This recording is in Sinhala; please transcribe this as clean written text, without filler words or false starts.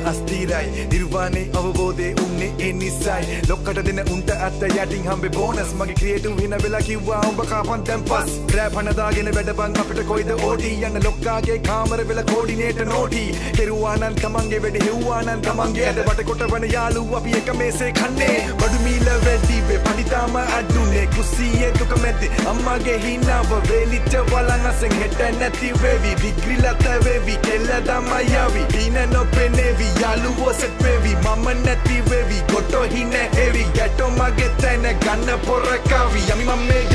අස්තිරයි නිර්වාණේ අවබෝධේ උන්නේ ඒ නිසයි ලොක්කට දෙන උන්ට අත්ත යටින් හම්බේ බෝනස් මගේ ක්‍රියේටිව් හින වෙලා කිව්වා උඹ කාපන් දැන් පස් රැප් හනදාගෙන වැඩ බං අපිට කොයිද ඕටි යන්න ලොක්කාගේ කාමර වෙලා කෝඩිනේටර් නෝටි කෙරුවා නම් තමන්ගේ වැඩ හෙව්වා නම් තමන්ගේ ඇද වට කොට වන යාළුවෝ අපි එක මේසේ කන්නේ බඩු මීල වැඩි වේ පඩිතාම අඩුනේ කුසියේ දුක මැද්දේ අම්මාගේ හිනාව වේලිච්ච වලනසෙන් හෙට නැති වේවි විග්‍රිලත වේවි කෙල්ල දමයවි දින නොපෙනේවි යාළුවෝ සෙට් වේවි මම නැති වේවි කොටෝ හින හෙවි ගැටෝ මගේ තැන ගන්න පොර කවි යමි මම